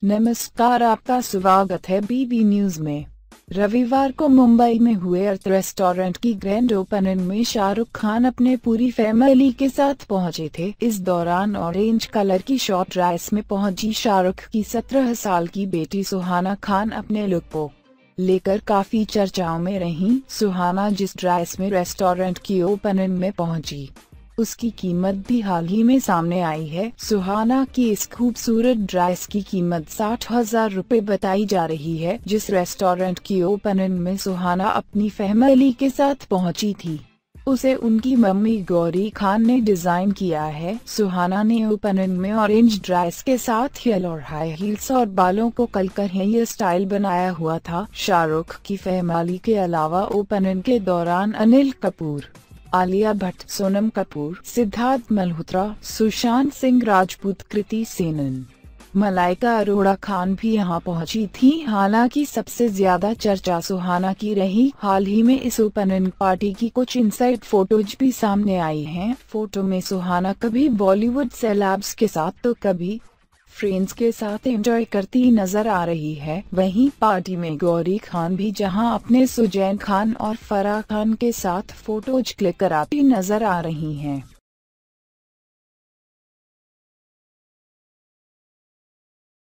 नमस्कार, आपका स्वागत है बीबी न्यूज में। रविवार को मुंबई में हुए अर्थ रेस्टोरेंट की ग्रैंड ओपनिंग में शाहरुख खान अपने पूरी फैमिली के साथ पहुंचे थे। इस दौरान ऑरेंज कलर की शॉर्ट ड्रेस में पहुंची शाहरुख की 17 साल की बेटी सुहाना खान अपने लुक को लेकर काफी चर्चाओं में रहीं। सुहाना जिस ड्रेस में रेस्टोरेंट की ओपनिंग में पहुंची, उसकी कीमत भी हाल ही में सामने आई है। सुहाना की इस खूबसूरत ड्रेस की कीमत 60,000 रुपए बताई जा रही है। जिस रेस्टोरेंट की ओपनिंग में सुहाना अपनी फैमिली के साथ पहुंची थी, उसे उनकी मम्मी गौरी खान ने डिजाइन किया है। सुहाना ने ओपनिंग में ऑरेंज ड्रेस के साथ येलो हाई हील्स और बालों को कलकर हेयर स्टाइल बनाया हुआ था। शाहरुख की फैमिली के अलावा ओपनिंग के दौरान अनिल कपूर, आलिया भट्ट, सोनम कपूर, सिद्धार्थ मल्होत्रा, सुशांत सिंह राजपूत, कृति सेनन, मलाइका अरोड़ा खान भी यहां पहुंची थी। हालांकि सबसे ज्यादा चर्चा सुहाना की रही। हाल ही में इस ओपनिंग पार्टी की कुछ इनसाइड फोटोज भी सामने आई हैं। फोटो में सुहाना कभी बॉलीवुड सेलेब्स के साथ तो कभी फ्रेंड्स के साथ एंजॉय करती नजर आ रही है। वहीं पार्टी में गौरी खान भी जहां अपने सुजैन खान और फराह खान के साथ फोटोज क्लिक कराती नजर आ रही हैं।